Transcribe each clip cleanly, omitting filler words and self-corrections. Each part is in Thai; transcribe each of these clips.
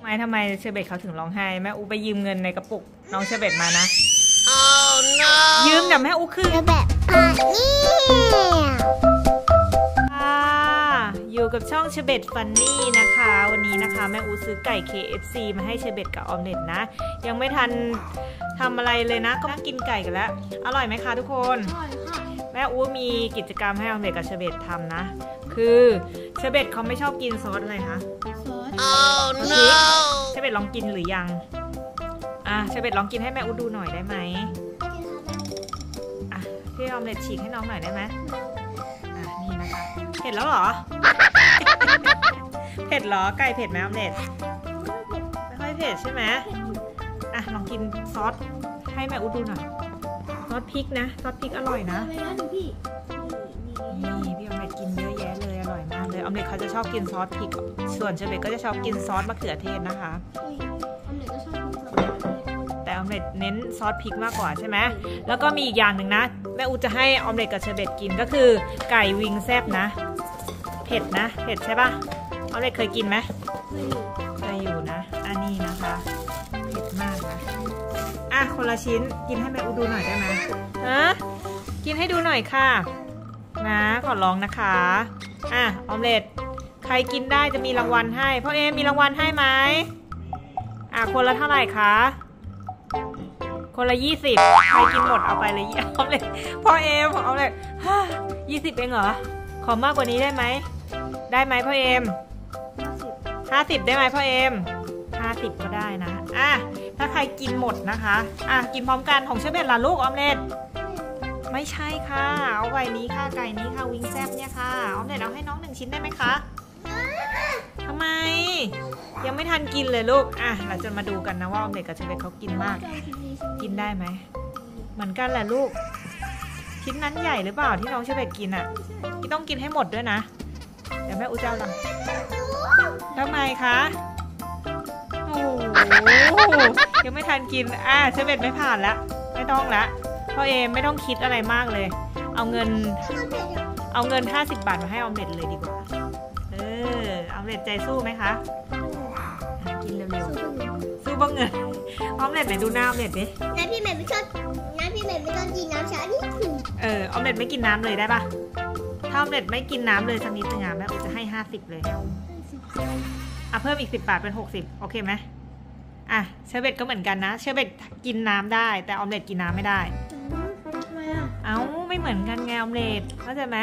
ทำไมเชเบตเขาถึงร้องไห้แม่อูไปยืมเงินในกระปุกน้องเชเบตมานะ oh no ยืมกับแม่อูคือแบบอยู่กับช่องเชเบตฟันนี่นะคะวันนี้นะคะแม่อูซื้อไก่ KFC มาให้เชเบตกับออมเล็ตนะยังไม่ทันทำอะไรเลยนะก็นั่งกินไก่กันแล้วอร่อยไหมคะทุกคนอร่อยค่ะแม่อูมีกิจกรรมให้ออมเล็ตกับเชเบตทำนะคือเชเบตเขาไม่ชอบกินซอสอะไรคะซอส oh no เชเบตลองกินหรือยังเชเบตลองกินให้แม่อูดูหน่อยได้ไหมพี่ออมเล็ตฉีกให้น้องหน่อยได้ไหมนี่นะคะเผ็ดแล้วเหรอ เผ็ดเหรอไก่เผ็ดไหมออมเล็ตไม่ค่อยเผ็ดใช่ไหมลองกินซอสให้แม่อูดูหน่อยซอสพริกนะซอสพริกอร่อยนะนี่พี่ออมเล็ตกินเยอะแยะเลยอร่อยมากเลยออมเล็ตเขาจะชอบกินซอสพริกส่วนเชเบตก็จะชอบกินซอสมะเขือเทศนะคะแต่ออมเล็ตเน้นซอสพริกมากกว่าใช่ไหมแล้วก็มีอีกอย่างหนึ่งนะแม่อูจะให้ออมเล็ตกับเชเบตกินก็คือไก่วิงแซบนะเผ็ดนะเผ็ดใช่ปะออมเล็ตเคยกินไหมเคยอยู่นะอันนี้นะคะเผ็ดมากนะคนละชิ้นกินให้แม่อูดูหน่อยได้ไหมกินให้ดูหน่อยค่ะนะขอร้องนะคะออมเล็ตใครกินได้จะมีรางวัลให้พ่อเอมีรางวัลให้ไหมคนละเท่าไหร่คะคนละ20ใครกินหมดเอาไปเลยออมเล็ตพ่อเอมออมเล็ต20เองเหรอขอมากกว่านี้ได้ไหมได้ไหมพ่อเอม50ได้ไหมพ่อเอม50ก็ได้นะถ้าใครกินหมดนะคะกินพร้อมกันของเชเบตล่ะลูกออมเล็ตไม่ใช่ค่ะเอาไก่นี้ค่ะไก่นี้ค่ะวิงแซบเนี่ยค่ะออมเล็ตเอาให้น้อง1ชิ้นได้ไหมคะทำไมยังไม่ทันกินเลยลูกเราจะมาดูกันนะว่าออมเล็ตกับเชเบตเขากินมากกินได้ไหมเหมือนกันแหละลูกชิ้นนั้นใหญ่หรือเปล่าที่น้องเชเบตกินที่ต้องกินให้หมดด้วยนะเดี๋ยวแม่อูเจ้าลังทำไมคะโอ้ยังไม่ทันกินเชเบตไม่ผ่านแล้วไม่ต้องละพ่อเอมไม่ต้องคิดอะไรมากเลยเอาเงิน50 บาทมาให้ออมเล็ตเลยดีกว่าออมเล็ตใจสู้ไหมคะกินเร็วๆสู้บ้างเงินออมเล็ตไหนดูหน้าออมเล็ตดิน้ำพี่เมย์ไม่ชอบกินน้ำชานี่ออมเล็ตไม่กินน้ำเลยได้ปะถ้าออมเล็ตไม่กินน้ำเลยสักนิดนึงแม่อูจะให้50เลยเพิ่มอีก10 บาทเป็น60โอเคไหมเชอร์เบตก็เหมือนกันนะเชอร์เบตกินน้ำได้แต่ออมเล็ตกินน้ำไม่ได้ไม่เหมือนกันไงออมเล็ตเข้าใจไหม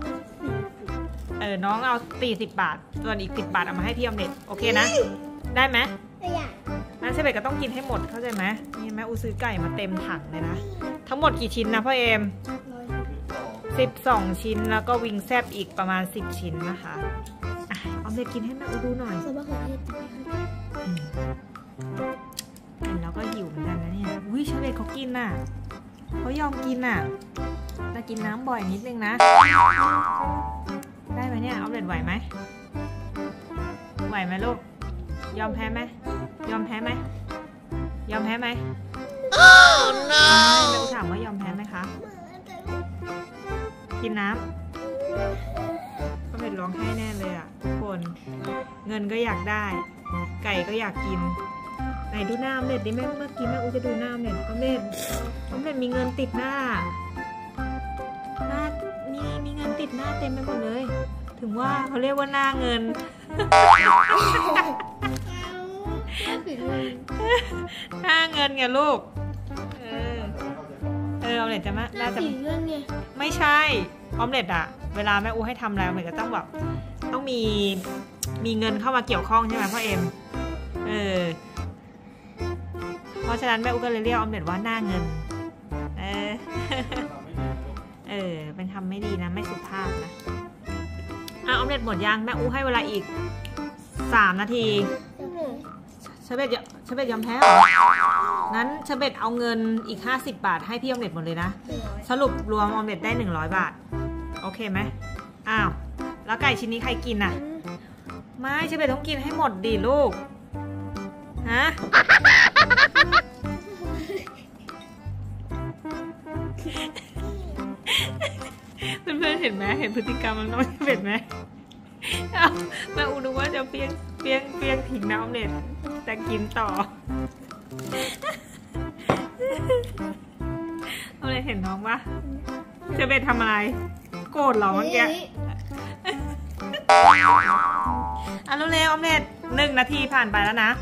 น้องเอา40 บาทส่วนอีก10 บาทเอามาให้พี่ออมเล็ตโอเคนะได้ไหมงั้นเชอร์เบตก็ต้องกินให้หมดเข้าใจไหมนี่แม่อูซื้อไก่มาเต็มถังเลยนะทั้งหมดกี่ชิ้นนะพ่อเอม12 ชิ้นแล้วก็วิงแซบอีกประมาณ10 ชิ้นนะคะออมเล็ตกินให้แม่อูดูหน่อยเห็นแล้วก็หิวเหมือนกันนะเนี่ยเชอร์เบตเขากินเขายอมกินแต่กินน้ำบ่อยนิดนึงนะได้ไหมเนี่ยออมเล็ตไหวไหมลูกยอมแพ้ไหมยอมแพ้ไหมoh no แม่ถามว่ายอมแพ้ไหมคะกินน้ำออมเล็ตร้องไห้แน่เลยทุกคนเงินก็อยากได้ไก่ก็อยากกินไหนดูหน้าออมเล็ตดิเมื่อกี้แม่อูจะดูหน้าออมเล็ตมีเงินติดหน้ามีเงินติดหน้าเต็มไปหมดเลยถึงว่าเขาเรียกว่าหน้าเงินหน้าเงินไงลูกออมเล็ตจะน่าจะไม่ใช่ออมเล็ตเวลาแม่อูให้ทำอะไรออมเล็ตก็ต้องแบบต้องมีเงินเข้ามาเกี่ยวข้องใช่ไหมพ่อเอ็มเพราะฉะนั้นแม่อูก็เลยเรียกออมเล็ตว่าหน้าเงินเป็นคำไม่ดีนะไม่สุภาพนะออมเล็ตหมดยังแม่อูให้เวลาอีก3 นาทีเชอร์เบตยอมแพ้เหรองั้นเชอร์เบตเอาเงินอีก50 บาทให้พี่ออมเล็ตหมดเลยนะสรุปรวมออมเล็ตได้100 บาทโอเคไหมแล้วไก่ชิ้นนี้ใครกินไม่เชอร์เบตต้องกินให้หมดดิลูกเพื่อนๆเห็นไหมเห็นพฤติกรรมมันน้องเชอร์เบตไหมเอาแม่อูนึกว่าจะเปียงทิ้งน้ำเลยแต่กินต่อเอาเลยเห็นน้องปะจะไปทำอะไรโกรธเหรอเมื่อกี้อ่ะเร็วๆออมเล็ต1 นาทีผ่านไปแล้วนะ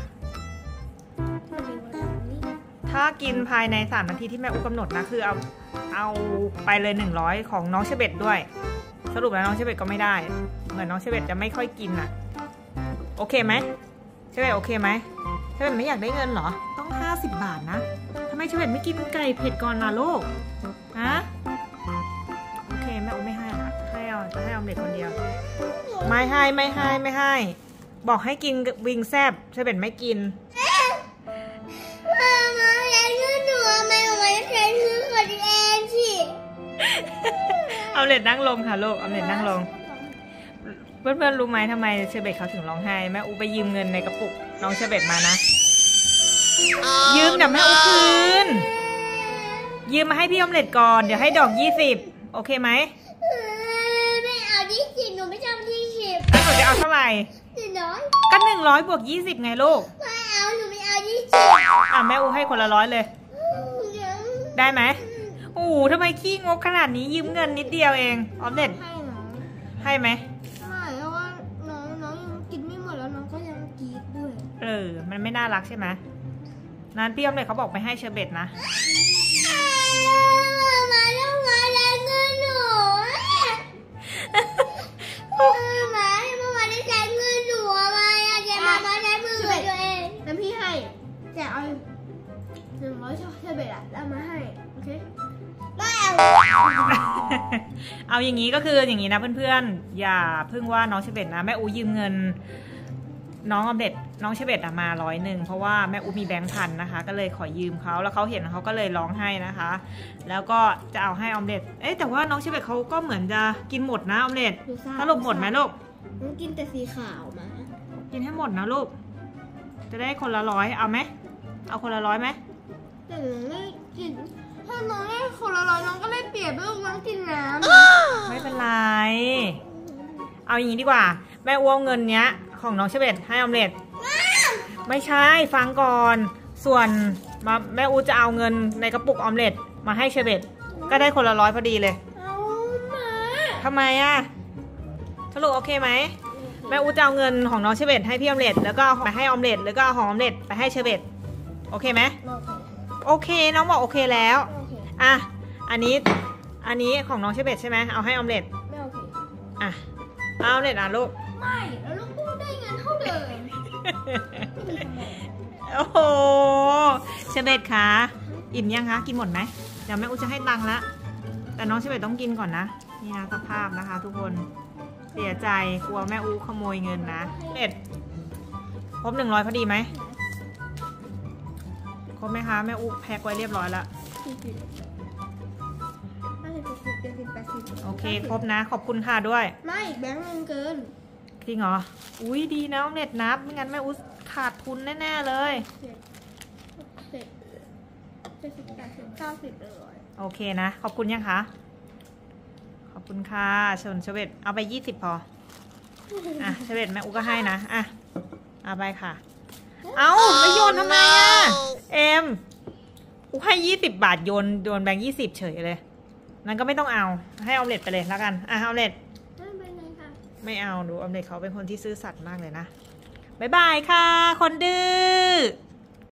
ถ้ากินภายใน3 นาทีที่แม่อูกำหนดนะคือเอาไปเลย100ของน้องเชเบตด้วยสรุปแล้วน้องเชเบตก็ไม่ได้เหมือนน้องเชเบตจะไม่ค่อยกินอ่ะโอเคไหมเชเบตโอเคไหมเชเบตไม่อยากได้เงินเหรอต้อง50 บาทนะทำไมเชเบตไม่กินไก่เผ็ดก่อนล่ะลูกฮะโอเคแม่อูไม่ให้ละจะให้ออมเล็ตคนเดียวไม่ให้บอกให้กินวิงแซบเชเบตไม่กินมาใช้ชื่อหนูไม่มาใช้ชื่อคนเองสิออมเล็ตนั่งลงค่ะลูกออมเล็ตนั่งลงเพื่อนๆรู้ไหมทำไมเชเบตเขาถึงร้องไห้แม่อูไปยืมเงินในกระปุกน้องเชเบตมานะยืมเดี๋ยวแม่อูคืนยืมมาให้พี่ออมเล็ตก่อนเดี๋ยวให้ดอก20โอเคไหมไม่เอา20หนูไม่ชอบ20 แล้วหนูจะเอาเท่าไหร่ 100 ก็100 บวก 20ไงลูกไม่เอาหนูไม่เอา 20แม่อูให้คนละ100เลยได้ไหมโอ้โหทำไมขี้งกขนาดนี้ยืมเงินนิดเดียวเองออมเล็ตให้ไหมไม่เพราะว่าน้องยังกินไม่หมดแล้วน้องก็ยังกินด้วยมันไม่น่ารักใช่ไหมนั้นพี่ออมเล็ตเขาบอกไปให้เชอร์เบตนะมาแล้วมาแล้วเงินหนูมาได้ใช้เงินหนูมาอยากมาใช้มือตัวเองแล้วพี่ให้แต่เอา100เชอร์เบตแล้วมาให้โอเคไม่เอาอย่างนี้ก็คืออย่างนี้นะเพื่อนๆอย่าเพิ่งว่าน้องเชเบตนะแม่อูยืมเงินน้องออมเล็ตน้องเชเบตมา100เพราะว่าแม่อูมีแบงค์พันนะคะก็เลยขอยืมเขาแล้วเขาเห็นเขาก็เลยร้องให้นะคะแล้วก็จะเอาให้ออมเล็ตแต่ว่าน้องเชเบตเขาก็เหมือนจะกินหมดนะออมเล็ตสรุปหมดไหมลูกกินแต่สีขาวมากินให้หมดนะลูกจะได้คนละ100เอาไหมเอาคนละ100ไหมแต่หนูไม่กินถ้าน้องได้คนละ100น้องก็ได้เปรียบลูกน้องกินน้ำไม่เป็นไรเอาอย่างนี้ดีกว่าแม่อ้วงเงินเนี้ยของน้องเชเบตให้ออมเล็ตไม่ใช่ฟังก่อนส่วนแม่อูจะเอาเงินในกระปุกออมเล็ตมาให้เชเบตก็ได้คนละ100พอดีเลยเอามาทำไมอะสรุปโอเคไหมแม่อูจะเอาเงินของน้องเชเบตให้พี่ออมเล็ตแล้วก็เอาไปให้ออมเล็ตแล้วก็เอาของออมเล็ตไปให้เชเบตโอเคไหมโอเคน้องบอกโอเคแล้วอ่ะอันนี้ของน้องเชเบตใช่ไหมเอาให้ออมเล็ตไม่โอเคอ่ะเอาออมเล็ตลูกไม่แล้วลูกพูดได้เงินเท่าเดิมโอ้โหเชเบตคะอิ่มยังคะกินหมดไหมเดี๋ยวแม่อูจะให้ตังค์ละแต่น้องเชเบตต้องกินก่อนนะนี่นะสภาพนะคะทุกคนเสียใจกลัวแม่อูขโมยเงินนะเบ็ดครบ100พอดีไหมครบไหมคะแม่อูแพ็คไว้เรียบร้อยแล้วโอเคครบนะขอบคุณค่ะด้วยไม่แบงค์เงินเกินจริงเหรออุ้ยดีนะเน็ตนับไม่งั้นแม่อูขาดทุนแน่ๆเลย 70 เลยโอเคนะขอบคุณยังคะขอบคุณค่ะเชเบตเอาไป20พออ่ะเชเบตแม่อูก็ให้นะอ่ะเอาไปค่ะเอาไปโยนทำไมอ่ะอูให้20 บาทโยนแบงค์20เฉยเลยนั้นก็ไม่ต้องเอาให้ออมเล็ตไปเลยแล้วกันอ่ะออมเล็ตไม่เอาดูออมเล็ตเขาเป็นคนที่ซื่อสัตย์มากเลยนะบ๊ายบายค่ะคนดื้อ